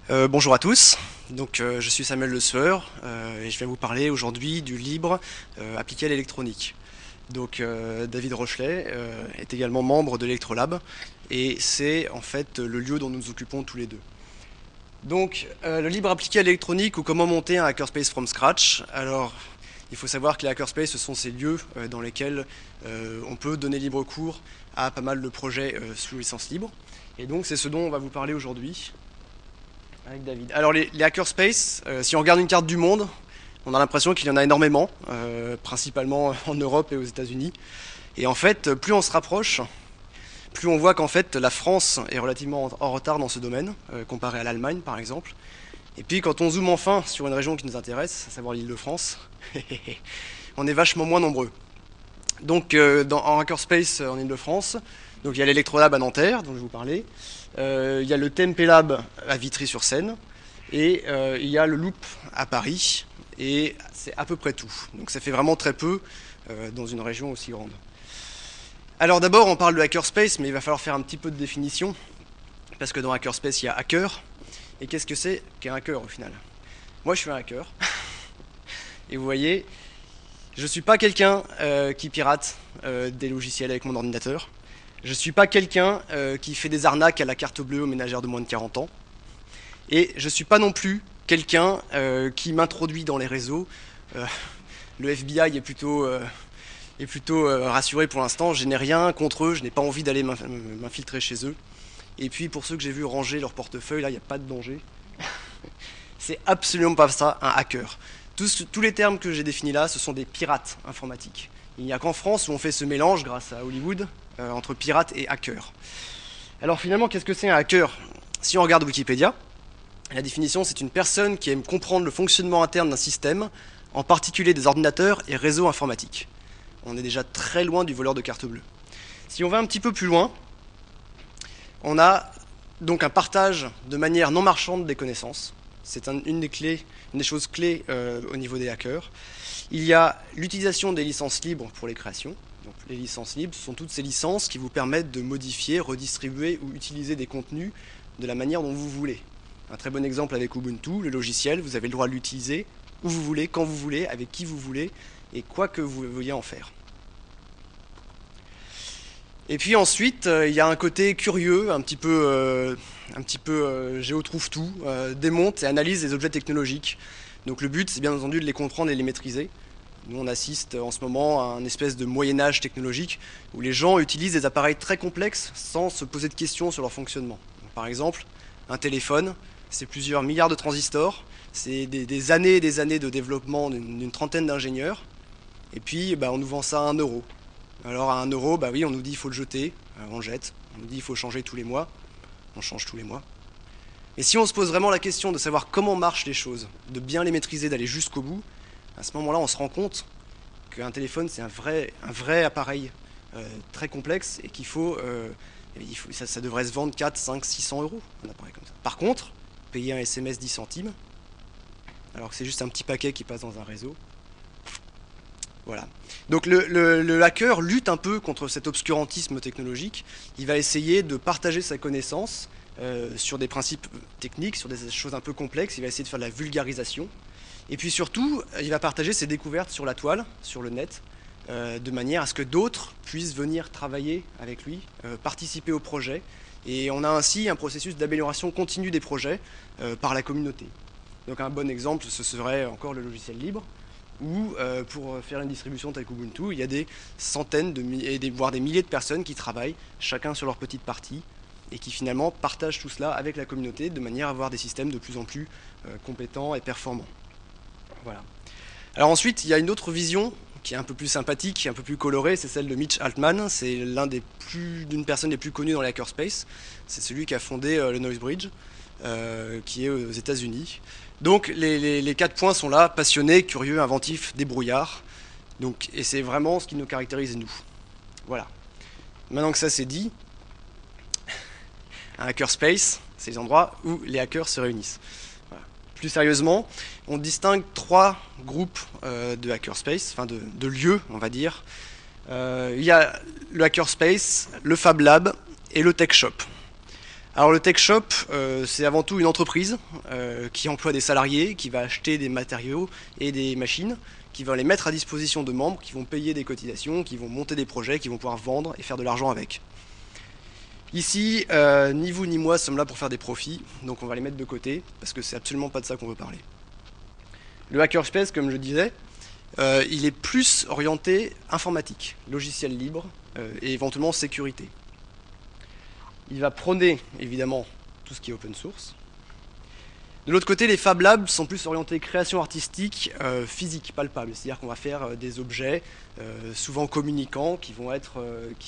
Bonjour à tous, je suis Samuel Le Sueur et je vais vous parler aujourd'hui du libre appliqué à l'électronique. David Rochelet est également membre de l'Electrolab et c'est en fait le lieu dont nous nous occupons tous les deux. Le libre appliqué à l'électronique ou comment monter un hackerspace from scratch. Alors il faut savoir que les hackerspaces ce sont ces lieux dans lesquels on peut donner libre cours à pas mal de projets sous licence libre. Et donc c'est ce dont on va vous parler aujourd'hui avec David. Alors les hackerspaces, si on regarde une carte du monde, on a l'impression qu'il y en a énormément, principalement en Europe et aux États-Unis. Et en fait, plus on se rapproche, plus on voit qu'en fait la France est relativement en retard dans ce domaine, comparé à l'Allemagne par exemple. Et puis quand on zoome enfin sur une région qui nous intéresse, à savoir l'Île-de-France, on est vachement moins nombreux. En hackerspace en Île-de-France, il y a l'Electrolab à Nanterre, dont je vais vous parler. Il y a le Tempelab à Vitry-sur-Seine et il y a le Loop à Paris et c'est à peu près tout. Donc ça fait vraiment très peu dans une région aussi grande. Alors d'abord on parle de hackerspace, mais il va falloir faire un petit peu de définition parce que dans hackerspace il y a hacker. Et qu'est-ce que c'est qu'un hacker au final? Moi je suis un hacker et vous voyez, je suis pas quelqu'un qui pirate des logiciels avec mon ordinateur. Je suis pas quelqu'un qui fait des arnaques à la carte bleue aux ménagères de moins de 40 ans. Et je suis pas non plus quelqu'un qui m'introduit dans les réseaux. Le FBI est plutôt rassuré pour l'instant. Je n'ai rien contre eux, je n'ai pas envie d'aller m'infiltrer chez eux. Et puis pour ceux que j'ai vu ranger leur portefeuille, là, il n'y a pas de danger. C'est absolument pas ça, un hacker. Tous les termes que j'ai définis là, ce sont des pirates informatiques. Il n'y a qu'en France où on fait ce mélange, grâce à Hollywood, entre pirate et hacker. Alors finalement, qu'est-ce que c'est un hacker? Si on regarde Wikipédia, la définition, c'est une personne qui aime comprendre le fonctionnement interne d'un système, en particulier des ordinateurs et réseaux informatiques. On est déjà très loin du voleur de carte bleue. Si on va un petit peu plus loin, on a donc un partage de manière non marchande des connaissances. C'est une des choses clés au niveau des hackers. Il y a l'utilisation des licences libres pour les créations. Donc, les licences libres, ce sont toutes ces licences qui vous permettent de modifier, redistribuer ou utiliser des contenus de la manière dont vous voulez. Un très bon exemple avec Ubuntu, le logiciel, vous avez le droit de l'utiliser où vous voulez, quand vous voulez, avec qui vous voulez et quoi que vous vouliez en faire. Et puis ensuite, il y a un côté curieux, un petit peu géotrouve-tout, démonte et analyse les objets technologiques. Donc le but, c'est bien entendu de les comprendre et les maîtriser. Nous, on assiste en ce moment à un espèce de Moyen-Âge technologique où les gens utilisent des appareils très complexes sans se poser de questions sur leur fonctionnement. Donc, par exemple, un téléphone, c'est plusieurs milliards de transistors, c'est des années et des années de développement d'une trentaine d'ingénieurs, et puis on nous vend ça à 1 euro. Alors à 1 euro, oui, on nous dit qu'il faut le jeter, on le jette, on nous dit qu'il faut changer tous les mois, on change tous les mois. Et si on se pose vraiment la question de savoir comment marchent les choses, de bien les maîtriser, d'aller jusqu'au bout, à ce moment-là, on se rend compte qu'un téléphone, c'est un vrai appareil très complexe et ça devrait se vendre 4, 5, 600 euros, un appareil comme ça. Par contre, payer un SMS 10 centimes, alors que c'est juste un petit paquet qui passe dans un réseau. Voilà. Donc le hacker lutte un peu contre cet obscurantisme technologique. Il va essayer de partager sa connaissance sur des principes techniques, sur des choses un peu complexes. Il va essayer de faire de la vulgarisation. Et puis surtout, il va partager ses découvertes sur la toile, sur le net, de manière à ce que d'autres puissent venir travailler avec lui, participer au projet. Et on a ainsi un processus d'amélioration continue des projets par la communauté. Donc un bon exemple, ce serait encore le logiciel libre, où pour faire une distribution telle qu'Ubuntu, il y a des centaines, voire des milliers de personnes qui travaillent, chacun sur leur petite partie, et qui finalement partagent tout cela avec la communauté de manière à avoir des systèmes de plus en plus compétents et performants. Voilà. Alors ensuite, il y a une autre vision qui est un peu plus sympathique, un peu plus colorée, c'est celle de Mitch Altman. C'est d'une personne des plus connues dans les hackerspace. C'est celui qui a fondé le Noise Bridge, qui est aux États-Unis. Donc les 4 points sont là: passionné, curieux, inventif, débrouillard. Et c'est vraiment ce qui nous caractérise nous. Voilà. Maintenant que ça c'est dit, un hackerspace, c'est les endroits où les hackers se réunissent. Plus sérieusement, on distingue 3 groupes de hackerspace, enfin de lieux, on va dire. Il y a le hackerspace, le Fab Lab et le Tech Shop. Alors le Tech Shop, c'est avant tout une entreprise qui emploie des salariés, qui va acheter des matériaux et des machines, qui va les mettre à disposition de membres, qui vont payer des cotisations, qui vont monter des projets, qui vont pouvoir vendre et faire de l'argent avec. Ici, ni vous ni moi sommes là pour faire des profits, donc on va les mettre de côté, parce que c'est absolument pas de ça qu'on veut parler. Le hackerspace, comme je disais, il est plus orienté informatique, logiciel libre et éventuellement sécurité. Il va prôner évidemment tout ce qui est open source. De l'autre côté, les Fab Labs sont plus orientés création artistique physique, palpable. C'est-à-dire qu'on va faire des objets souvent communicants qui vont être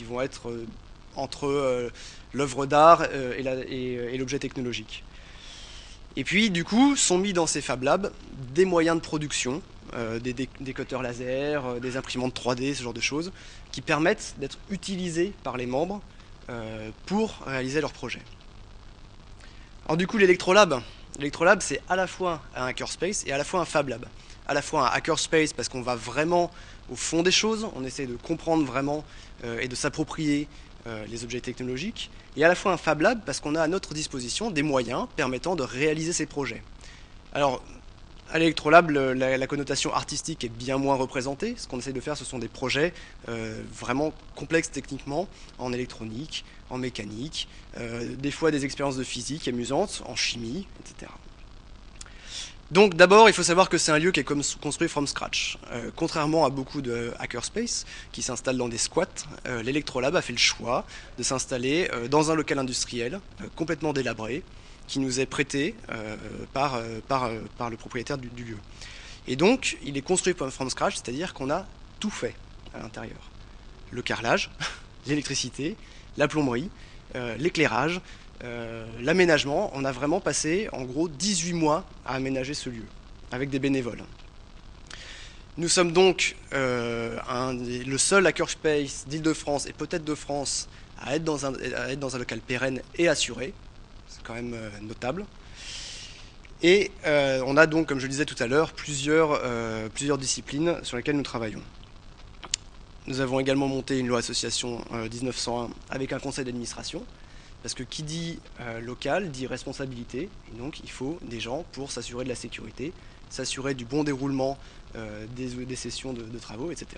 entre l'œuvre d'art et l'objet technologique. Et puis, du coup, sont mis dans ces Fab Labs des moyens de production, des cutters laser, des imprimantes 3D, ce genre de choses, qui permettent d'être utilisés par les membres pour réaliser leurs projets. Alors du coup, l'Electrolab, c'est à la fois un hackerspace et à la fois un Fab Lab. À la fois un hackerspace parce qu'on va vraiment au fond des choses, on essaie de comprendre vraiment et de s'approprier les objets technologiques, et à la fois un Fab Lab parce qu'on a à notre disposition des moyens permettant de réaliser ces projets. Alors, à l'Electrolab, la connotation artistique est bien moins représentée. Ce qu'on essaie de faire, ce sont des projets vraiment complexes techniquement, en électronique, en mécanique, des fois des expériences de physique amusantes, en chimie, etc. Donc d'abord, il faut savoir que c'est un lieu qui est construit from scratch. Contrairement à beaucoup de hackerspace qui s'installent dans des squats, l'Electrolab a fait le choix de s'installer dans un local industriel complètement délabré, qui nous est prêté par le propriétaire du lieu. Et donc, il est construit from scratch, c'est-à-dire qu'on a tout fait à l'intérieur. Le carrelage, l'électricité, la plomberie, l'éclairage, l'aménagement. On a vraiment passé, en gros, 18 mois à aménager ce lieu, avec des bénévoles. Nous sommes donc le seul hackerspace d'Île-de-France et peut-être de France à être dans un local pérenne et assuré. C'est quand même notable. Et on a donc, comme je le disais tout à l'heure, plusieurs disciplines sur lesquelles nous travaillons. Nous avons également monté une loi association 1901 avec un conseil d'administration, parce que qui dit local dit responsabilité, et donc il faut des gens pour s'assurer de la sécurité, s'assurer du bon déroulement des sessions de travaux, etc.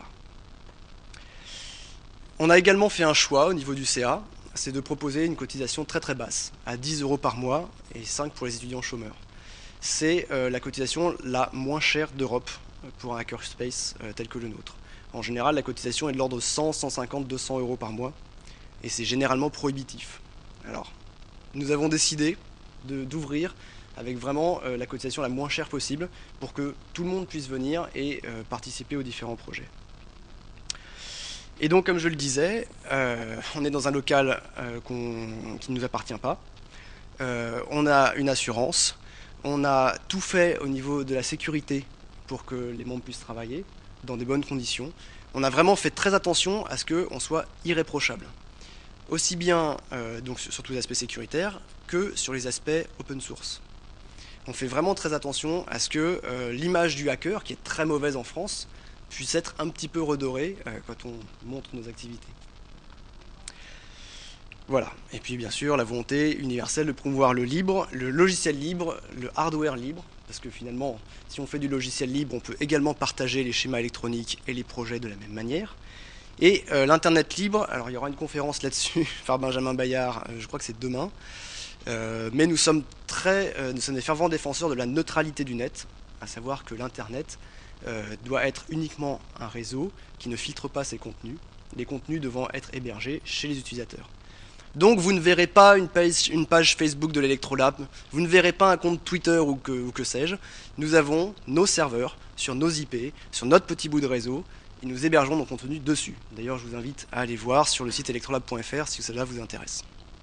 On a également fait un choix au niveau du CA, c'est de proposer une cotisation très très basse, à 10 € par mois et 5 pour les étudiants chômeurs. C'est la cotisation la moins chère d'Europe pour un hackerspace tel que le nôtre. En général, la cotisation est de l'ordre de 100, 150, 200 € par mois, et c'est généralement prohibitif. Alors, nous avons décidé d'ouvrir avec vraiment la cotisation la moins chère possible pour que tout le monde puisse venir et participer aux différents projets. Et donc, comme je le disais, on est dans un local qui ne nous appartient pas. On a une assurance. On a tout fait au niveau de la sécurité pour que les membres puissent travailler dans des bonnes conditions. On a vraiment fait très attention à ce qu'on soit irréprochable. Aussi bien donc sur tous les aspects sécuritaires que sur les aspects open source. On fait vraiment très attention à ce que l'image du hacker, qui est très mauvaise en France, puisse être un petit peu redorée quand on montre nos activités. Voilà. Et puis bien sûr, la volonté universelle de promouvoir le libre, le logiciel libre, le hardware libre, parce que finalement, si on fait du logiciel libre, on peut également partager les schémas électroniques et les projets de la même manière. Et l'Internet libre, alors il y aura une conférence là-dessus par Benjamin Bayard, je crois que c'est demain, mais nous sommes des fervents défenseurs de la neutralité du net, à savoir que l'Internet doit être uniquement un réseau qui ne filtre pas ses contenus, les contenus devant être hébergés chez les utilisateurs. Donc vous ne verrez pas une page Facebook de l'Electrolab, vous ne verrez pas un compte Twitter ou que sais-je. Nous avons nos serveurs sur nos IP, sur notre petit bout de réseau, et nous hébergeons nos contenus dessus. D'ailleurs, je vous invite à aller voir sur le site electrolab.fr si cela vous intéresse.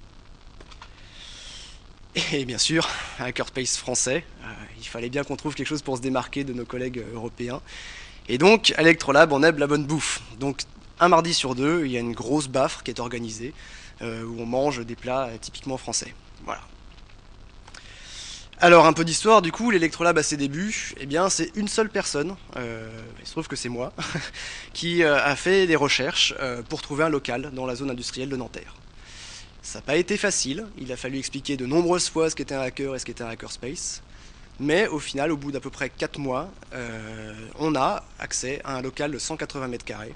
Et bien sûr, un hackerspace français, il fallait bien qu'on trouve quelque chose pour se démarquer de nos collègues européens. Et donc, à l'Electrolab, on aime la bonne bouffe. Donc, un mardi sur deux, il y a une grosse baffe qui est organisée, où on mange des plats typiquement français. Voilà. Alors, un peu d'histoire, du coup, l'Electrolab à ses débuts, eh bien, c'est une seule personne, il se trouve que c'est moi, qui a fait des recherches pour trouver un local dans la zone industrielle de Nanterre. Ça n'a pas été facile, il a fallu expliquer de nombreuses fois ce qu'était un hacker et ce qu'était un hackerspace. Mais au final, au bout d'à peu près 4 mois, on a accès à un local de 180 mètres carrés.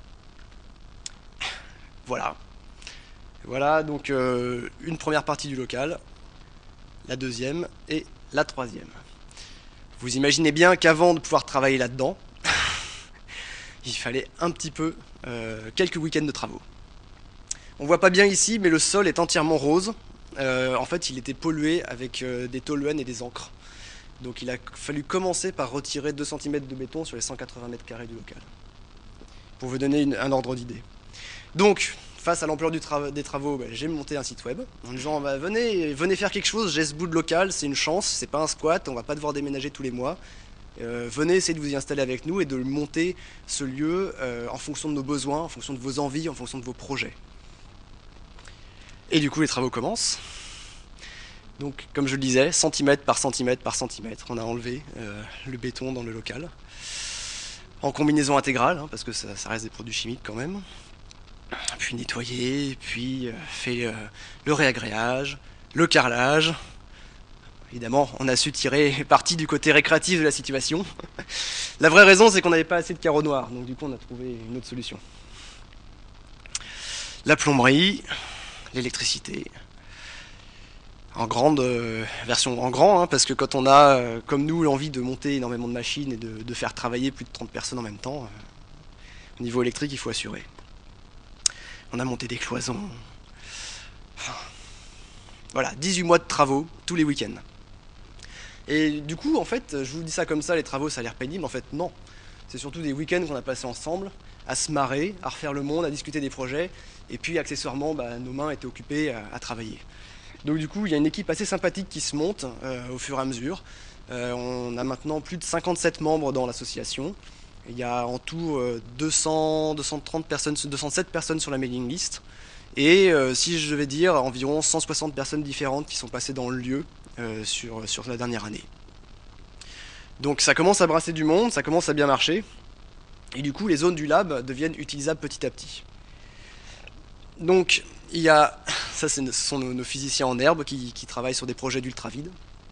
Voilà. Voilà donc une première partie du local, la deuxième et la troisième. Vous imaginez bien qu'avant de pouvoir travailler là-dedans, il fallait un petit peu, quelques week-ends de travaux. On voit pas bien ici, mais le sol est entièrement rose. En fait, il était pollué avec des toluènes et des encres. Donc il a fallu commencer par retirer 2 cm de béton sur les 180 mètres carrés du local. Pour vous donner un ordre d'idée. Donc, face à l'ampleur des travaux, j'ai monté un site web en disant venez faire quelque chose, j'ai ce bout de local, c'est une chance, c'est pas un squat, on va pas devoir déménager tous les mois. Venez essayer de vous y installer avec nous et de monter ce lieu en fonction de nos besoins, en fonction de vos envies, en fonction de vos projets. Et du coup les travaux commencent. Donc comme je le disais, centimètre par centimètre par centimètre, on a enlevé le béton dans le local. En combinaison intégrale, parce que ça reste des produits chimiques quand même. Puis nettoyer, puis fait le réagréage, le carrelage. Évidemment, on a su tirer parti du côté récréatif de la situation. La vraie raison, c'est qu'on n'avait pas assez de carreaux noirs, donc du coup on a trouvé une autre solution. La plomberie, l'électricité, en grande version en grand, parce que quand on a, comme nous, l'envie de monter énormément de machines et de faire travailler plus de 30 personnes en même temps, au niveau électrique, il faut assurer. On a monté des cloisons. Voilà, 18 mois de travaux, tous les week-ends. Et du coup, en fait, je vous dis ça comme ça, les travaux, ça a l'air pénible. En fait, non. C'est surtout des week-ends qu'on a passés ensemble, à se marrer, à refaire le monde, à discuter des projets. Et puis, accessoirement, nos mains étaient occupées à travailler. Donc du coup, il y a une équipe assez sympathique qui se monte au fur et à mesure. On a maintenant plus de 57 membres dans l'association. Il y a en tout 230 personnes, 207 personnes sur la mailing list. Et si je devais dire, environ 160 personnes différentes qui sont passées dans le lieu sur la dernière année. Donc ça commence à brasser du monde, ça commence à bien marcher. Et du coup, les zones du lab deviennent utilisables petit à petit. Donc, il y a, ça ce sont nos physiciens en herbe qui travaillent sur des projets d'ultravide.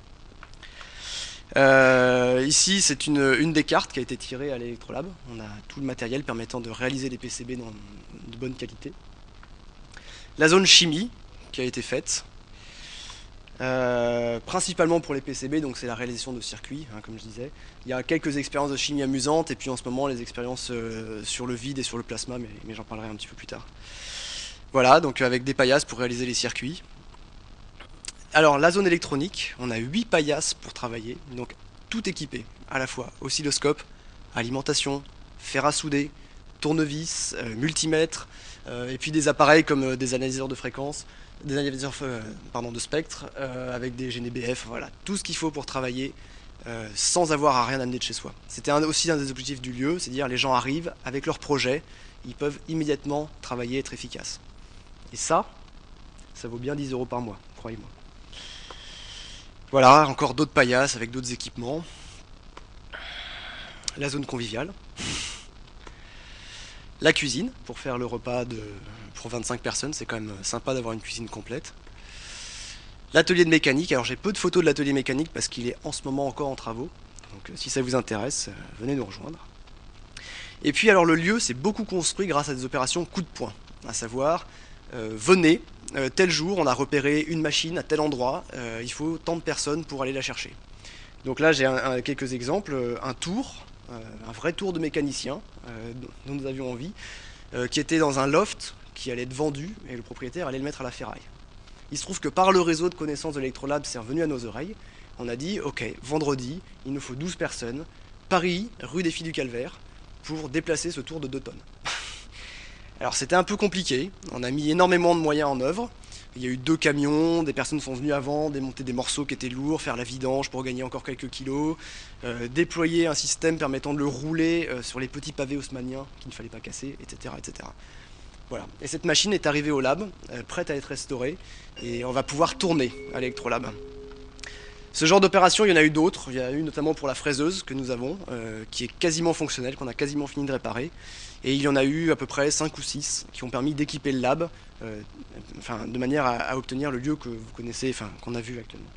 Ici, c'est une des cartes qui a été tirée à l'Electrolab. On a tout le matériel permettant de réaliser des PCB de bonne qualité. La zone chimie qui a été faite, principalement pour les PCB, donc c'est la réalisation de circuits, comme je disais. Il y a quelques expériences de chimie amusantes, et puis en ce moment les expériences sur le vide et sur le plasma, mais j'en parlerai un petit peu plus tard. Voilà, donc avec des paillasses pour réaliser les circuits. Alors la zone électronique, on a 8 paillasses pour travailler, donc tout équipé, à la fois oscilloscope, alimentation, fer à souder, tournevis, multimètre, et puis des appareils comme des analyseurs de fréquences, des analyseurs de spectre, avec des GNBF, voilà, tout ce qu'il faut pour travailler sans avoir à rien amener de chez soi. C'était aussi un des objectifs du lieu, c'est-à-dire les gens arrivent avec leur projet, ils peuvent immédiatement travailler et être efficaces. Et ça vaut bien 10 € par mois, croyez-moi. Voilà, encore d'autres paillasses avec d'autres équipements. La zone conviviale. La cuisine, pour faire le repas pour 25 personnes, c'est quand même sympa d'avoir une cuisine complète. L'atelier de mécanique, alors j'ai peu de photos de l'atelier mécanique parce qu'il est en ce moment encore en travaux. Donc si ça vous intéresse, venez nous rejoindre. Et puis alors le lieu s'est beaucoup construit grâce à des opérations coup de poing, à savoir venez, tel jour on a repéré une machine à tel endroit, il faut tant de personnes pour aller la chercher. Donc là j'ai quelques exemples, un vrai tour de mécanicien dont nous avions envie, qui était dans un loft qui allait être vendu et le propriétaire allait le mettre à la ferraille. Il se trouve que par le réseau de connaissances de l'Electrolab, c'est revenu à nos oreilles, on a dit ok, vendredi, il nous faut 12 personnes, Paris, rue des Filles du Calvaire, pour déplacer ce tour de 2 tonnes. Alors c'était un peu compliqué, on a mis énormément de moyens en œuvre, il y a eu 2 camions, des personnes sont venues avant, démonter des morceaux qui étaient lourds, faire la vidange pour gagner encore quelques kilos, déployer un système permettant de le rouler sur les petits pavés haussmanniens qu'il ne fallait pas casser, etc. etc. Voilà. Et cette machine est arrivée au lab, prête à être restaurée, et on va pouvoir tourner à l'Electrolab. Ce genre d'opération, il y en a eu d'autres. Il y a eu notamment pour la fraiseuse que nous avons, qui est quasiment fonctionnelle, qu'on a quasiment fini de réparer. Et il y en a eu à peu près 5 ou 6 qui ont permis d'équiper le lab, de manière à obtenir le lieu que vous connaissez, qu'on a vu actuellement.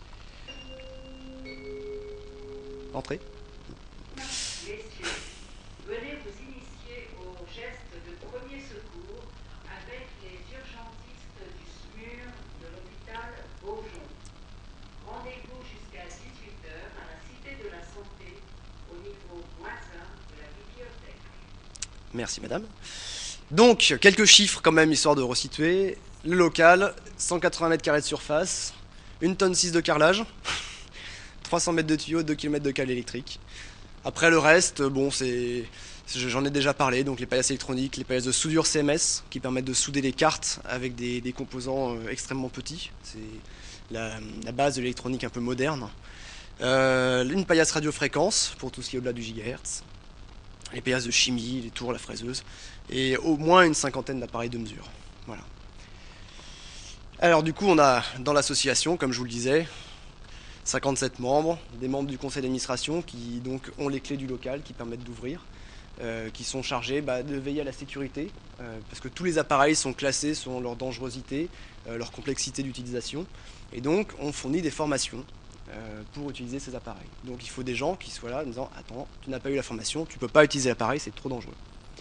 Entrez. Messieurs, venez vous initier au geste de premier secours avec les urgentistes du SMUR de l'hôpital Beaujon. Rendez-vous jusqu'à 18 h à la Cité de la Santé, au niveau -1 de la bibliothèque. Merci madame. Donc, quelques chiffres quand même, histoire de resituer. Le local, 180 mètres carrés de surface, 1,6 tonne de carrelage, 300 mètres de tuyaux, 2 km de câbles électriques. Après le reste, bon, j'en ai déjà parlé, donc les paillasses électroniques, les paillasses de soudure CMS, qui permettent de souder les cartes avec des composants extrêmement petits. C'est la base de l'électronique un peu moderne. Une paillasse radiofréquence, pour tout ce qui est au-delà du gigahertz. Les paillasses de chimie, les tours, la fraiseuse. Et au moins une cinquantaine d'appareils de mesure. Voilà. Alors du coup, on a dans l'association, comme je vous le disais, 57 membres, des membres du conseil d'administration qui donc ont les clés du local, qui permettent d'ouvrir, qui sont chargés de veiller à la sécurité, parce que tous les appareils sont classés selon leur dangerosité, leur complexité d'utilisation, et donc on fournit des formations pour utiliser ces appareils. Donc il faut des gens qui soient là en disant « Attends, tu n'as pas eu la formation, tu ne peux pas utiliser l'appareil, c'est trop dangereux ».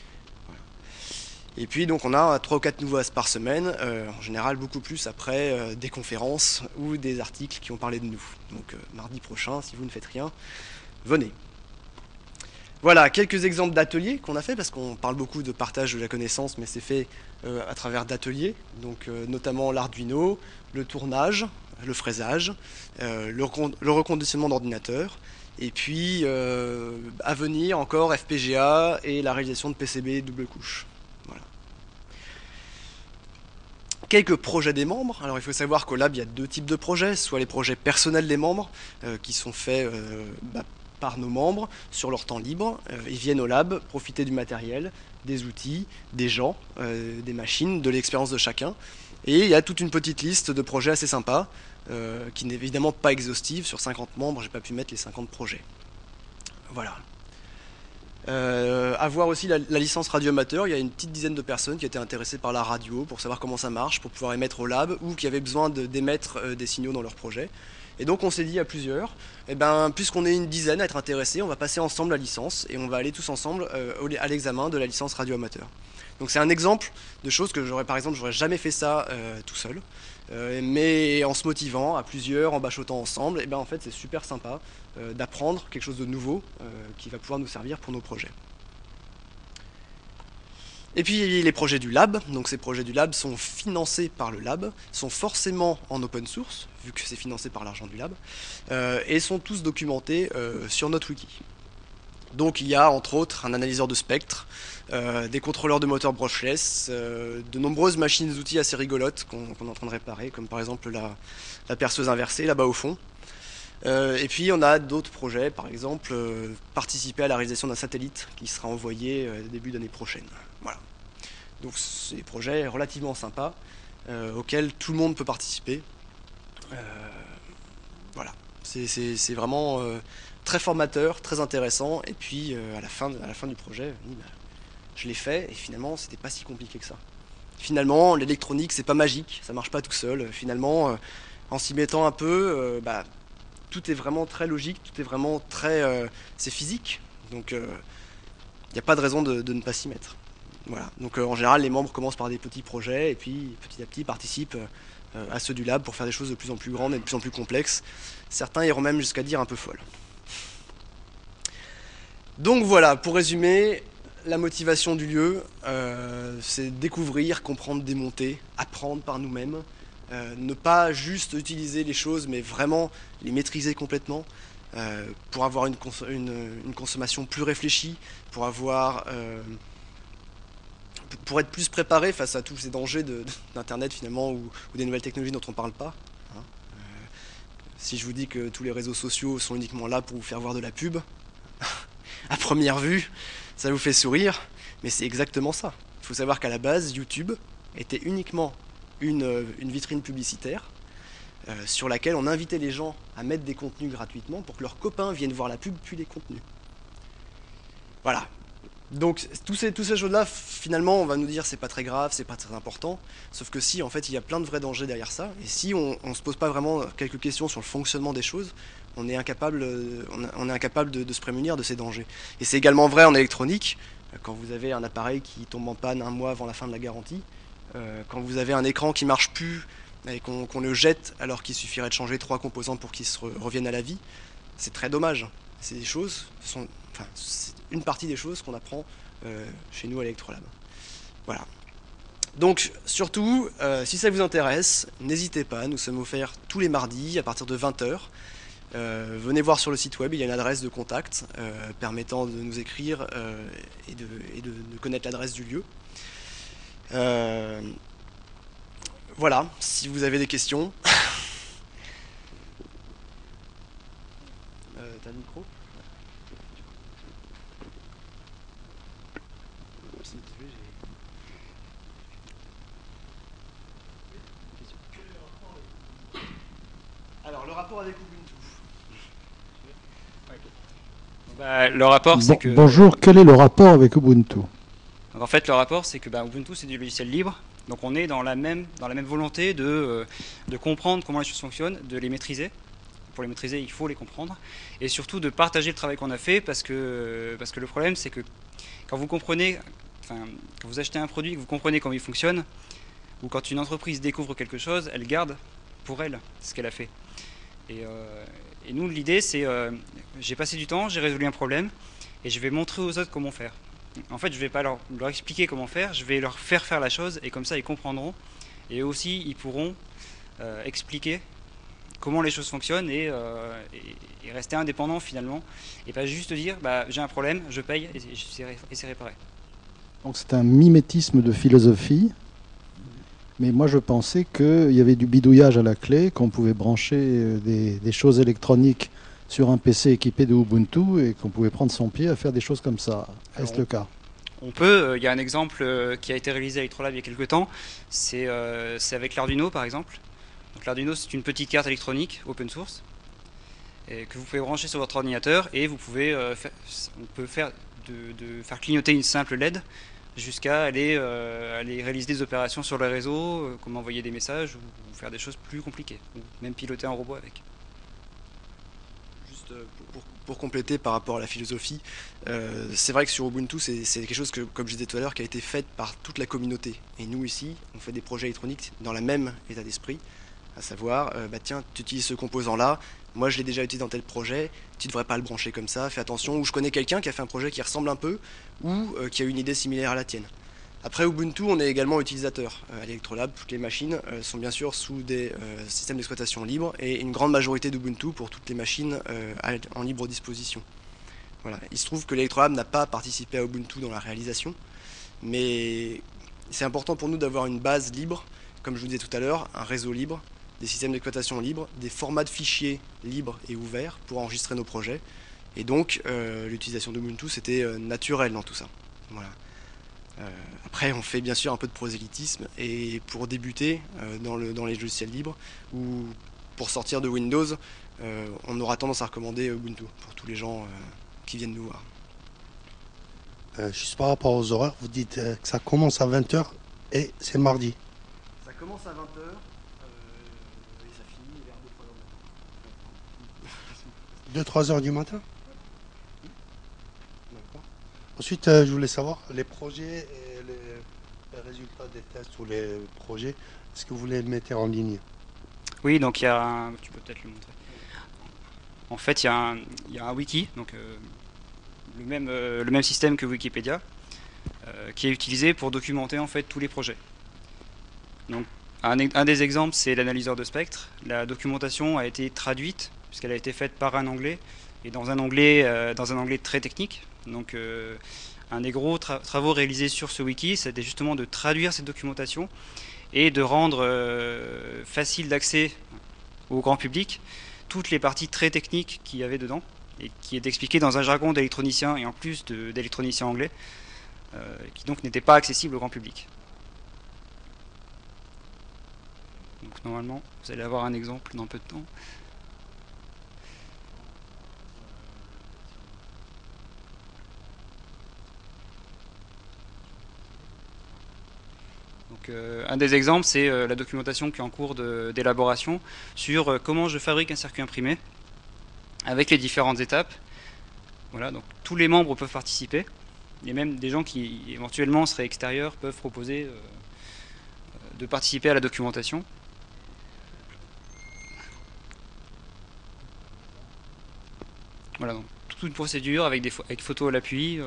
Et puis donc on a 3 ou 4 nouveaux par semaine, en général beaucoup plus après des conférences ou des articles qui ont parlé de nous. Donc mardi prochain, si vous ne faites rien, venez. Voilà, quelques exemples d'ateliers qu'on a fait, parce qu'on parle beaucoup de partage de la connaissance, mais c'est fait à travers d'ateliers, donc notamment l'Arduino, le tournage, le fraisage, le reconditionnement d'ordinateurs, et puis à venir encore FPGA et la réalisation de PCB double couche. Voilà. Quelques projets des membres. Alors il faut savoir qu'au lab il y a 2 types de projets, soit les projets personnels des membres qui sont faits par nos membres sur leur temps libre. Ils viennent au lab profiter du matériel, des outils, des gens, des machines, de l'expérience de chacun. Et il y a toute une petite liste de projets assez sympas qui n'est évidemment pas exhaustive. Sur 50 membres, j'ai pas pu mettre les 50 projets. Voilà. À voir aussi la licence radio amateur, il y a une petite dizaine de personnes qui étaient intéressées par la radio pour savoir comment ça marche, pour pouvoir émettre au lab, ou qui avaient besoin d'émettre des signaux dans leur projet. Et donc on s'est dit à plusieurs, puisqu'on est une dizaine à être intéressés, on va passer ensemble la licence et on va aller tous ensemble à l'examen de la licence radio amateur. Donc c'est un exemple de choses que j'aurais jamais fait ça tout seul, mais en se motivant à plusieurs, en bachotant ensemble, en fait c'est super sympa d'apprendre quelque chose de nouveau qui va pouvoir nous servir pour nos projets. Et puis les projets du lab, donc ces projets du lab sont financés par le lab, sont forcément en open source, vu que c'est financé par l'argent du lab, et sont tous documentés sur notre wiki. Donc il y a entre autres un analyseur de spectre, des contrôleurs de moteurs brushless, de nombreuses machines outils assez rigolotes qu'on est en train de réparer, comme par exemple la perceuse inversée là-bas au fond. Et puis on a d'autres projets, par exemple participer à la réalisation d'un satellite qui sera envoyé début d'année prochaine. Voilà. Donc c'est des projets relativement sympas auxquels tout le monde peut participer. Voilà, c'est vraiment très formateur, très intéressant. Et puis à la fin du projet, je l'ai fait et finalement c'était pas si compliqué que ça. Finalement l'électronique c'est pas magique, ça marche pas tout seul. Finalement en s'y mettant un peu, tout est vraiment très logique, tout est vraiment très... c'est physique, donc il n'y a pas de raison de ne pas s'y mettre. Voilà. Donc en général, les membres commencent par des petits projets et puis petit à petit participent à ceux du lab pour faire des choses de plus en plus grandes et de plus en plus complexes. Certains iront même jusqu'à dire un peu folles. Donc voilà, pour résumer, la motivation du lieu, c'est découvrir, comprendre, démonter, apprendre par nous-mêmes, ne pas juste utiliser les choses, mais vraiment les maîtriser complètement, pour avoir une consommation plus réfléchie, pour être plus préparé face à tous ces dangers d'Internet finalement, ou des nouvelles technologies dont on ne parle pas. Hein. Si je vous dis que tous les réseaux sociaux sont uniquement là pour vous faire voir de la pub, à première vue, ça vous fait sourire, mais c'est exactement ça. Il faut savoir qu'à la base, YouTube était uniquement une vitrine publicitaire sur laquelle on invitait les gens à mettre des contenus gratuitement pour que leurs copains viennent voir la pub puis les contenus. Voilà. Donc toutes ces choses-là, finalement, on va nous dire c'est pas très grave, c'est pas très important. Sauf que si, en fait, il y a plein de vrais dangers derrière ça. Et si on se pose pas vraiment quelques questions sur le fonctionnement des choses, on est incapable de se prémunir de ces dangers. Et c'est également vrai en électronique. Quand vous avez un appareil qui tombe en panne un mois avant la fin de la garantie, quand vous avez un écran qui marche plus et qu'on le jette alors qu'il suffirait de changer 3 composants pour qu'il revienne à la vie, c'est très dommage. C'est des choses, c'est une partie des choses qu'on apprend chez nous à Electrolab. Voilà. Donc surtout, si ça vous intéresse, n'hésitez pas, nous sommes offerts tous les mardis à partir de 20h. Venez voir sur le site web, il y a une adresse de contact permettant de nous écrire et de connaître l'adresse du lieu. Voilà, si vous avez des questions. T'as le micro ? Alors, le rapport avec Ubuntu. Bah, le rapport, c'est que... Bonjour, quel est le rapport avec Ubuntu? Donc, en fait, le rapport, c'est que Ubuntu, c'est du logiciel libre. Donc, on est dans la même volonté de comprendre comment les choses fonctionnent, de les maîtriser. Pour les maîtriser, il faut les comprendre. Et surtout, de partager le travail qu'on a fait, parce que le problème, c'est que quand vous comprenez, quand vous achetez un produit, que vous comprenez comment il fonctionne, ou quand une entreprise découvre quelque chose, elle garde pour elle ce qu'elle a fait. Et nous, l'idée, c'est j'ai passé du temps, j'ai résolu un problème, et je vais montrer aux autres comment faire. En fait, je ne vais pas leur expliquer comment faire, je vais leur faire la chose, et comme ça, ils comprendront. Et aussi, ils pourront expliquer comment les choses fonctionnent et rester indépendants finalement. Et pas juste dire, j'ai un problème, je paye, et c'est réparé. Donc c'est un mimétisme de philosophie. Mais moi, je pensais qu'il y avait du bidouillage à la clé, qu'on pouvait brancher des choses électroniques sur un PC équipé de Ubuntu et qu'on pouvait prendre son pied à faire des choses comme ça. Est-ce le cas? On peut. Il y a un exemple qui a été réalisé à Electrolab il y a quelques temps. C'est avec l'Arduino, par exemple. Donc l'Arduino, c'est une petite carte électronique open source et que vous pouvez brancher sur votre ordinateur et vous pouvez faire clignoter une simple LED jusqu'à aller réaliser des opérations sur le réseau, comme envoyer des messages ou faire des choses plus compliquées, ou même piloter un robot avec. Juste pour compléter par rapport à la philosophie, c'est vrai que sur Ubuntu, c'est quelque chose que, comme je disais tout à l'heure, qui a été fait par toute la communauté. Et nous ici, on fait des projets électroniques dans le même état d'esprit, à savoir, tiens, tu utilises ce composant-là, moi je l'ai déjà utilisé dans tel projet, tu ne devrais pas le brancher comme ça, fais attention, ou je connais quelqu'un qui a fait un projet qui ressemble un peu, ou qui a une idée similaire à la tienne. Après Ubuntu, on est également utilisateur. À Electrolab, toutes les machines sont bien sûr sous des systèmes d'exploitation libres, et une grande majorité d'Ubuntu pour toutes les machines en libre disposition. Voilà. Il se trouve que l'Electrolab n'a pas participé à Ubuntu dans la réalisation, mais c'est important pour nous d'avoir une base libre, comme je vous disais tout à l'heure, un réseau libre, des systèmes d'exploitation libres, des formats de fichiers libres et ouverts pour enregistrer nos projets. Et donc, l'utilisation d'Ubuntu, c'était naturel dans tout ça. Voilà. Après, on fait bien sûr un peu de prosélytisme, et pour débuter dans les logiciels libres, ou pour sortir de Windows, on aura tendance à recommander Ubuntu pour tous les gens qui viennent nous voir. Juste par rapport aux horaires, vous dites que ça commence à 20h et c'est mardi. Ça commence à 20h et ça finit vers 2-3h du matin. 2-3 heures du matin. Ensuite, je voulais savoir les projets et les résultats des tests ou les projets, est-ce que vous les mettez en ligne? Oui, donc tu peux peut-être le montrer. En fait, il y a un wiki, donc le même système que Wikipédia, qui est utilisé pour documenter en fait tous les projets. Donc, un des exemples, c'est l'analyseur de spectre. La documentation a été traduite puisqu'elle a été faite par un anglais et dans un anglais très technique. Donc, un des gros travaux réalisés sur ce wiki, c'était justement de traduire cette documentation et de rendre facile d'accès au grand public toutes les parties très techniques qu'il y avait dedans et qui est expliqué dans un jargon d'électronicien et en plus d'électronicien anglais qui donc n'était pas accessible au grand public. Donc normalement, vous allez avoir un exemple dans peu de temps. Donc, un des exemples, c'est la documentation qui est en cours d'élaboration sur comment je fabrique un circuit imprimé avec les différentes étapes. Voilà, donc tous les membres peuvent participer. Et même des gens qui éventuellement seraient extérieurs peuvent proposer de participer à la documentation. Voilà, donc toute une procédure avec photos à l'appui.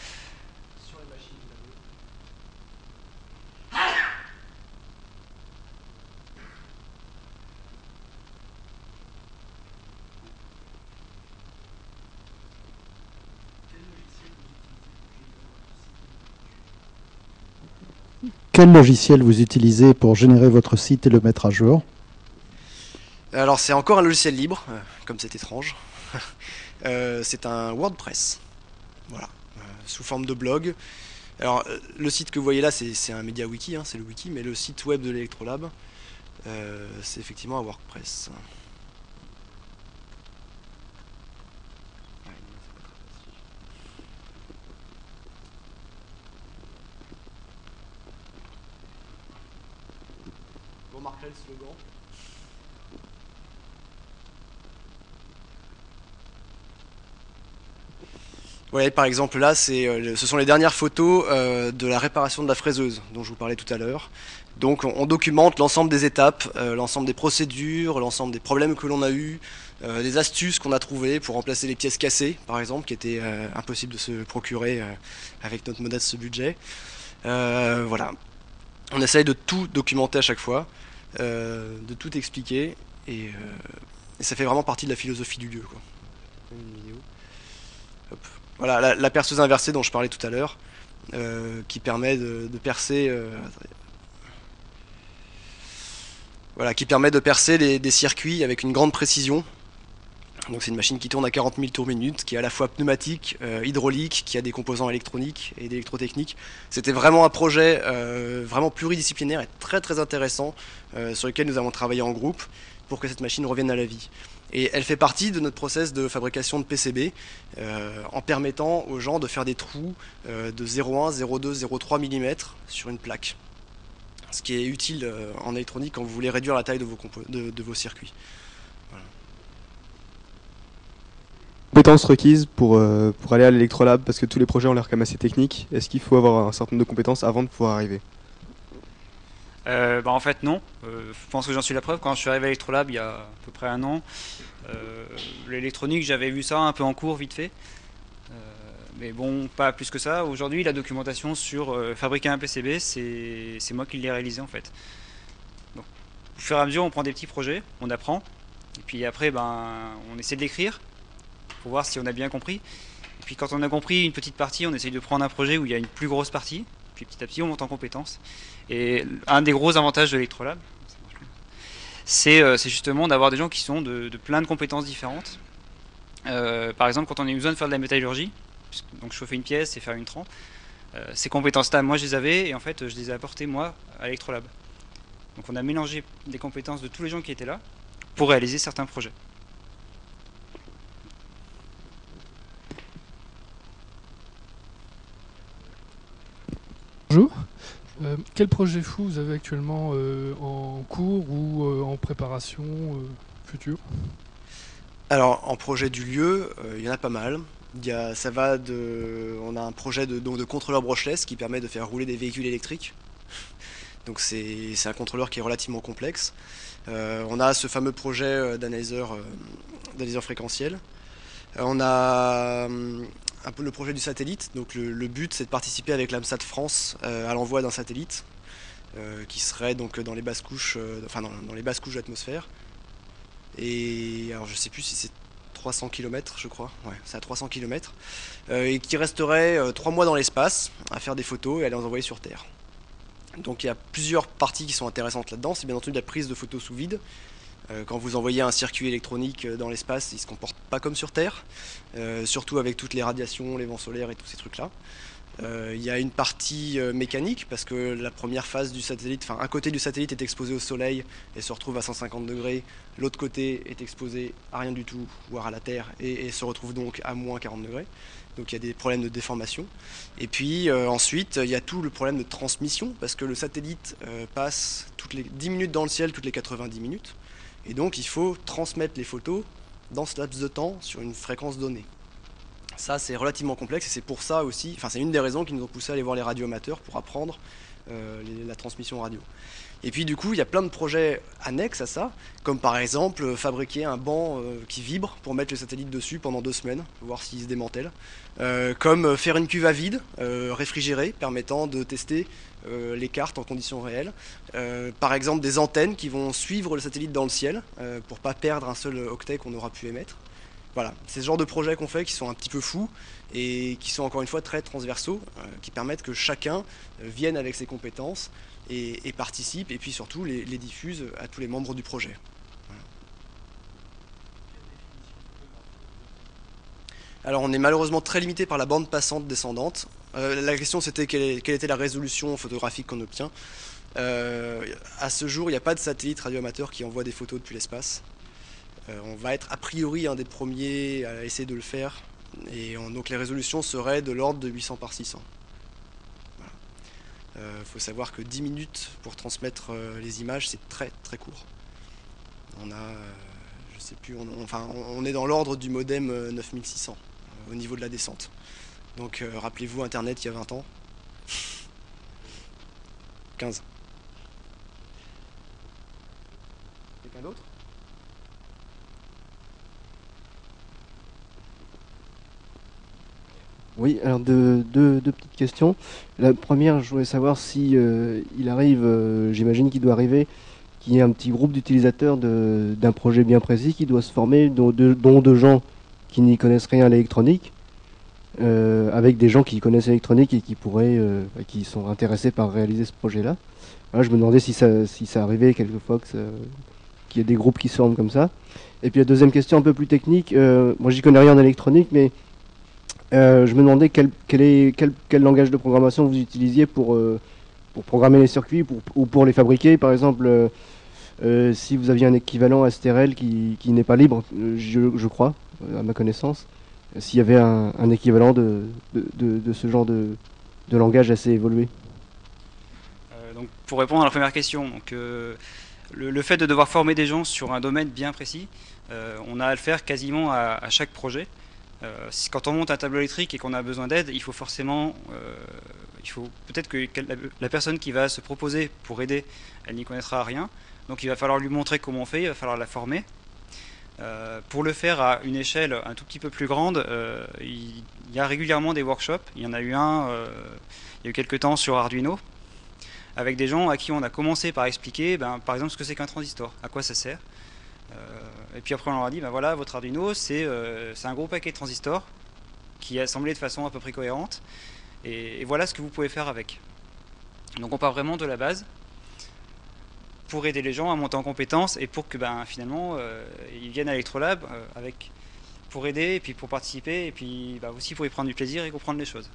Quel logiciel vous utilisez pour générer votre site et le mettre à jour? Alors c'est encore un logiciel libre, comme c'est étrange. C'est un WordPress, voilà, sous forme de blog. Alors le site que vous voyez là, c'est un média wiki, hein, c'est le wiki, mais le site web de l'Electrolab, c'est effectivement un WordPress. Vous remarquerez le slogan. Ouais, par exemple là, ce sont les dernières photos de la réparation de la fraiseuse dont je vous parlais tout à l'heure. Donc on documente l'ensemble des étapes, l'ensemble des procédures, l'ensemble des problèmes que l'on a eus, des astuces qu'on a trouvées pour remplacer les pièces cassées, par exemple, qui étaient impossibles de se procurer avec notre modeste budget. Voilà. On essaye de tout documenter à chaque fois, de tout expliquer, et ça fait vraiment partie de la philosophie du lieu, quoi. Une vidéo. Hop. Voilà, la perceuse inversée dont je parlais tout à l'heure, qui permet de percer, voilà, qui permet de percer des circuits avec une grande précision. Donc c'est une machine qui tourne à 40 000 tours minute, qui est à la fois pneumatique, hydraulique, qui a des composants électroniques et d'électrotechnique. C'était vraiment un projet vraiment pluridisciplinaire et très très intéressant, sur lequel nous avons travaillé en groupe pour que cette machine revienne à la vie. Et elle fait partie de notre process de fabrication de PCB, en permettant aux gens de faire des trous de 0,1, 0,2, 0,3 mm sur une plaque. Ce qui est utile en électronique quand vous voulez réduire la taille de vos circuits. Voilà. Compétences requises pour aller à l'Electrolab, parce que tous les projets ont l'air quand même assez techniques. Est-ce qu'il faut avoir un certain nombre de compétences avant de pouvoir arriver? En fait non, je pense que j'en suis la preuve. Quand je suis arrivé à l'Electrolab il y a à peu près un an, l'électronique j'avais vu ça un peu en cours vite fait, mais bon pas plus que ça. Aujourd'hui la documentation sur fabriquer un PCB c'est moi qui l'ai réalisé en fait. Donc au fur et à mesure on prend des petits projets, on apprend, et puis après on essaie de l'écrire pour voir si on a bien compris, et puis quand on a compris une petite partie on essaye de prendre un projet où il y a une plus grosse partie, puis petit à petit on monte en compétences. Et un des gros avantages de l'Electrolab, c'est justement d'avoir des gens qui sont de plein de compétences différentes. Par exemple, quand on a eu besoin de faire de la métallurgie, donc chauffer une pièce et faire une trempe, ces compétences-là, moi je les avais, et en fait je les ai apportées moi à l'Electrolab. Donc on a mélangé des compétences de tous les gens qui étaient là pour réaliser certains projets. Bonjour. Quel projet fou vous avez actuellement en cours ou en préparation future? Alors en projet du lieu, il y en a pas mal. On a un projet de contrôleur brushless qui permet de faire rouler des véhicules électriques. Donc c'est un contrôleur qui est relativement complexe. On a ce fameux projet d'analyseur fréquentiel. On a un peu le projet du satellite. Donc le but c'est de participer avec l'AMSAT France à l'envoi d'un satellite qui serait donc dans les basses couches, dans les basses couches de l'atmosphère. Et alors je sais plus si c'est 300 km je crois, ouais, c'est à 300 km, et qui resterait 3 mois dans l'espace à faire des photos et à les envoyer sur Terre. Donc il y a plusieurs parties qui sont intéressantes là-dedans. C'est bien entendu la prise de photos sous vide. Quand vous envoyez un circuit électronique dans l'espace, il ne se comporte pas comme sur Terre, surtout avec toutes les radiations, les vents solaires et tous ces trucs-là. Il y a une partie mécanique parce que la première phase du satellite, enfin un côté du satellite est exposé au soleil et se retrouve à 150 degrés, l'autre côté est exposé à rien du tout, voire à la Terre, et se retrouve donc à moins 40 degrés. Donc il y a des problèmes de déformation. Et puis ensuite, il y a tout le problème de transmission parce que le satellite passe toutes les 10 minutes dans le ciel, toutes les 90 minutes. Et donc il faut transmettre les photos dans ce laps de temps sur une fréquence donnée. Ça, c'est relativement complexe et c'est pour ça aussi, enfin c'est une des raisons qui nous ont poussé à aller voir les radioamateurs pour apprendre la transmission radio. Et puis du coup, il y a plein de projets annexes à ça, comme par exemple fabriquer un banc qui vibre pour mettre le satellite dessus pendant 2 semaines, voir s'il se démantèle. Comme faire une cuve à vide réfrigérée, permettant de tester les cartes en conditions réelles. Par exemple, des antennes qui vont suivre le satellite dans le ciel pour pas perdre un seul octet qu'on aura pu émettre. Voilà, c'est ce genre de projets qu'on fait qui sont un petit peu fous et qui sont encore une fois très transversaux, qui permettent que chacun vienne avec ses compétences et participe et puis surtout les diffuse à tous les membres du projet. Voilà. Alors on est malheureusement très limité par la bande passante descendante. La question c'était quelle était la résolution photographique qu'on obtient. À ce jour, il n'y a pas de satellite radioamateur qui envoie des photos depuis l'espace. On va être a priori un des premiers à essayer de le faire. Et donc les résolutions seraient de l'ordre de 800 par 600. Voilà. Faut savoir que 10 minutes pour transmettre les images, c'est très très court. On a, je sais plus, on est dans l'ordre du modem 9600 au niveau de la descente. Donc rappelez-vous Internet il y a 20 ans. 15. Quelqu'un d'autre ? Oui, alors deux petites questions. La première, je voulais savoir si il arrive, j'imagine qu'il doit arriver, qu'il y ait un petit groupe d'utilisateurs d'un projet bien précis qui doit se former, dont de gens qui n'y connaissent rien à l'électronique, avec des gens qui connaissent l'électronique et qui sont intéressés par réaliser ce projet-là. Voilà, je me demandais si ça arrivait quelquefois qu'il y ait des groupes qui se forment comme ça. Et puis la deuxième question un peu plus technique, moi j'y connais rien en électronique, mais je me demandais quel langage de programmation vous utilisiez pour programmer les circuits ou pour les fabriquer. Par exemple, si vous aviez un équivalent STRL qui n'est pas libre, je crois, à ma connaissance, s'il y avait un équivalent de ce genre de langage assez évolué. Donc, pour répondre à la première question, donc, le fait de devoir former des gens sur un domaine bien précis, on a à le faire quasiment à chaque projet. Quand on monte un tableau électrique et qu'on a besoin d'aide, il faut forcément, peut-être que la personne qui va se proposer pour aider, elle n'y connaîtra rien. Donc il va falloir lui montrer comment on fait, il va falloir la former. Pour le faire à une échelle un tout petit peu plus grande, il y a régulièrement des workshops. Il y en a eu un il y a eu quelques temps sur Arduino, avec des gens à qui on a commencé par expliquer, par exemple, ce que c'est qu'un transistor, à quoi ça sert. Et puis après on leur a dit, voilà, votre Arduino c'est un gros paquet de transistors qui est assemblé de façon à peu près cohérente, et voilà ce que vous pouvez faire avec. Donc on part vraiment de la base pour aider les gens à monter en compétences et pour que finalement ils viennent à Electrolab pour aider et puis pour participer et puis aussi pour y prendre du plaisir et comprendre les choses.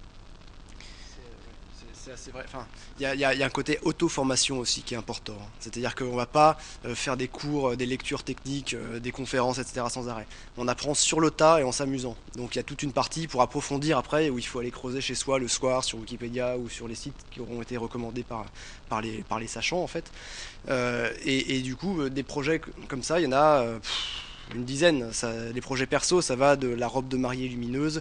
C'est vrai. Enfin, il y a un côté auto-formation aussi qui est important. C'est-à-dire qu'on ne va pas faire des cours, des lectures techniques, des conférences, etc. sans arrêt. On apprend sur le tas et en s'amusant. Donc il y a toute une partie pour approfondir après où il faut aller creuser chez soi le soir sur Wikipédia ou sur les sites qui auront été recommandés par les sachants en fait. Et du coup, des projets comme ça, il y en a... une dizaine. Les projets perso, ça va de la robe de mariée lumineuse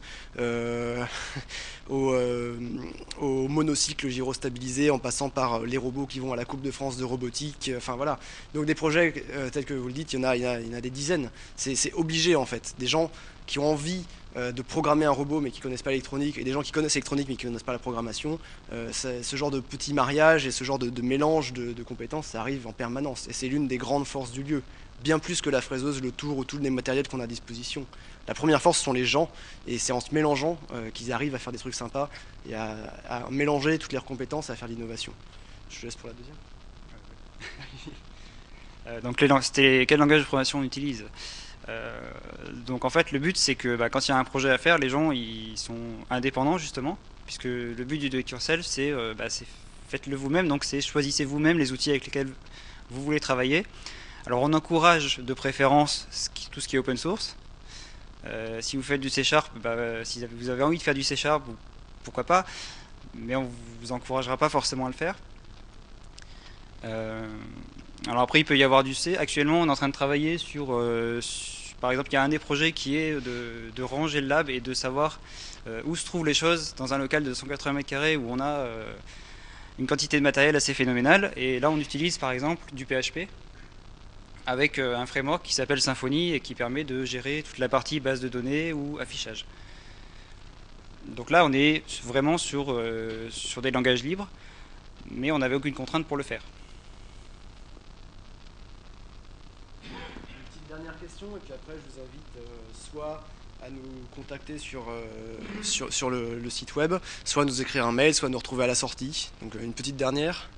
au monocycle gyrostabilisé en passant par les robots qui vont à la Coupe de France de robotique. Enfin voilà. Donc des projets tels que vous le dites, il y en a des dizaines. C'est obligé en fait. Des gens qui ont envie de programmer un robot mais qui ne connaissent pas l'électronique et des gens qui connaissent l'électronique mais qui ne connaissent pas la programmation, ce genre de petit mariage et ce genre de mélange de compétences, ça arrive en permanence. Et c'est l'une des grandes forces du lieu. Bien plus que la fraiseuse, le tour ou tous les matériels qu'on a à disposition. La première force, ce sont les gens, et c'est en se mélangeant qu'ils arrivent à faire des trucs sympas et à mélanger toutes leurs compétences et à faire de l'innovation. Je laisse pour la deuxième. Donc c'était quel langage de programmation on utilise. Donc en fait le but c'est que quand il y a un projet à faire, les gens ils sont indépendants justement, puisque le but du do-it-yourself, c'est faites-le vous-même, donc c'est choisissez vous-même les outils avec lesquels vous voulez travailler. Alors on encourage de préférence tout ce qui est open source. Si vous faites du C#, si vous avez envie de faire du C#, pourquoi pas, mais on vous encouragera pas forcément à le faire. Alors après il peut y avoir du C. Actuellement on est en train de travailler sur par exemple il y a un des projets qui est de ranger le lab et de savoir où se trouvent les choses dans un local de 280 m² où on a une quantité de matériel assez phénoménale, et là on utilise par exemple du PHP avec un framework qui s'appelle Symfony et qui permet de gérer toute la partie base de données ou affichage. Donc là on est vraiment sur des langages libres, mais on n'avait aucune contrainte pour le faire. Une petite dernière question, et puis après je vous invite soit à nous contacter sur le site web, soit à nous écrire un mail, soit à nous retrouver à la sortie. Donc une petite dernière.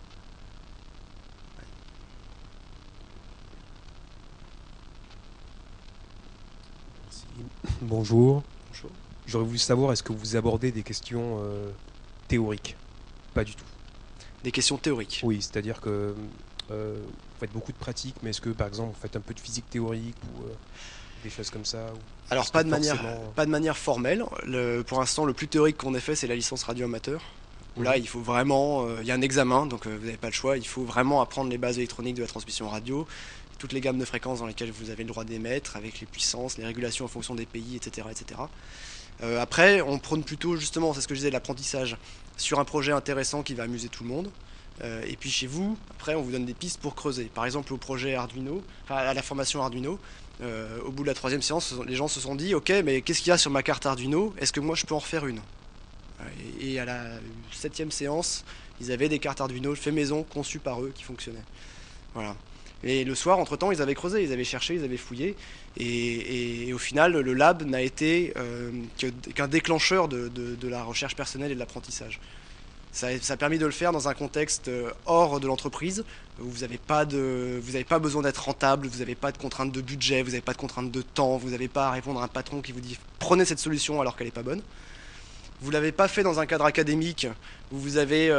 Bonjour. Bonjour. J'aurais voulu savoir, est-ce que vous abordez des questions théoriques? Pas du tout. Des questions théoriques. Oui, c'est-à-dire que vous faites beaucoup de pratiques, mais est-ce que par exemple vous faites un peu de physique théorique ou des choses comme ça? Alors pas de manière formelle. Pour l'instant, le plus théorique qu'on ait fait, c'est la licence radio amateur. Où là, il faut vraiment, il y a un examen, donc vous n'avez pas le choix. Il faut vraiment apprendre les bases électroniques de la transmission radio, toutes les gammes de fréquences dans lesquelles vous avez le droit d'émettre, avec les puissances, les régulations en fonction des pays, etc., etc. Après, on prône plutôt justement, c'est ce que je disais, l'apprentissage sur un projet intéressant qui va amuser tout le monde. Et puis chez vous, après, on vous donne des pistes pour creuser. Par exemple, au projet Arduino, à la formation Arduino. Au bout de la 3e séance, les gens se sont dit ok, mais qu'est-ce qu'il y a sur ma carte Arduino? Est-ce que moi je peux en refaire une? Et à la 7e séance, ils avaient des cartes Arduino fait maison, conçues par eux, qui fonctionnaient. Voilà. Et le soir, entre-temps, ils avaient creusé, ils avaient cherché, ils avaient fouillé. Et au final, le lab n'a été qu'un déclencheur de la recherche personnelle et de l'apprentissage. Ça a permis de le faire dans un contexte hors de l'entreprise, où vous n'avez pas besoin d'être rentable, vous n'avez pas de contraintes de budget, vous n'avez pas de contraintes de temps, vous n'avez pas à répondre à un patron qui vous dit prenez cette solution alors qu'elle n'est pas bonne. Vous ne l'avez pas fait dans un cadre académique où vous avez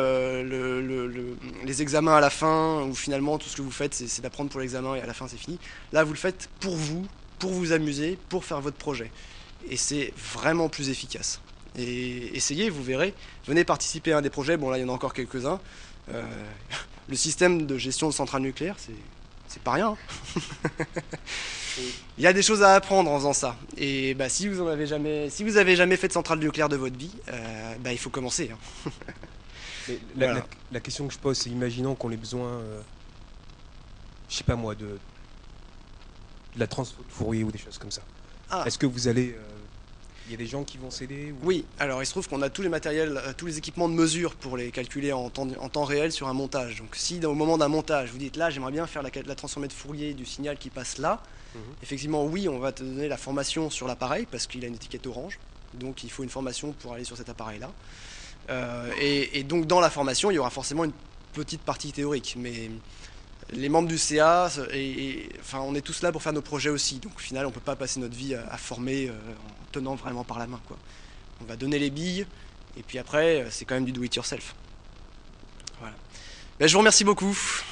les examens à la fin, où finalement tout ce que vous faites c'est d'apprendre pour l'examen et à la fin c'est fini. Là vous le faites pour vous amuser, pour faire votre projet. Et c'est vraiment plus efficace. Et essayez, vous verrez. Venez participer à un des projets, bon là il y en a encore quelques-uns. Le système de gestion de centrales nucléaires, c'est pas rien. Il y a des choses à apprendre en faisant ça. Et si vous avez jamais fait de centrale nucléaire de votre vie, il faut commencer. Mais Voilà. la question que je pose, c'est imaginons qu'on ait besoin, je sais pas moi, de la transfo de Fourier ou des choses comme ça. Ah. Est-ce que vous allez... Il y a des gens qui vont s'aider ou... Oui, alors il se trouve qu'on a tous les matériels, tous les équipements de mesure pour les calculer en temps réel sur un montage. Donc si au moment d'un montage, vous dites là j'aimerais bien faire la transformée de Fourier du signal qui passe là, effectivement oui, on va te donner la formation sur l'appareil parce qu'il a une étiquette orange, donc il faut une formation pour aller sur cet appareil-là. Et donc dans la formation, il y aura forcément une petite partie théorique, mais les membres du CA, on est tous là pour faire nos projets aussi, donc au final on ne peut pas passer notre vie à former en tenant vraiment par la main, quoi. On va donner les billes, et puis après c'est quand même du do it yourself. Voilà. Je vous remercie beaucoup.